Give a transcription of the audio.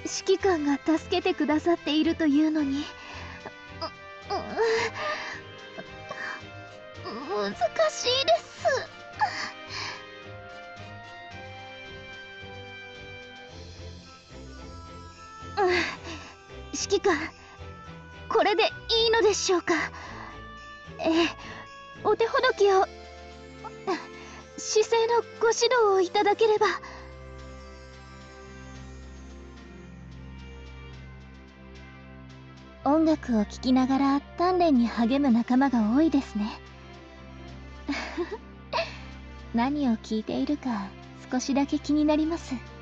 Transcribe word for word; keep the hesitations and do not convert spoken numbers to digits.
指揮官が助けてくださっているというのに、う、う、難しいです。うん、指揮官、これでいいのでしょうか。ええ、お手ほどきを、姿勢のご指導をいただければ。音楽を聴きながら鍛錬に励む仲間が多いですね。何を聴いているか少しだけ気になります。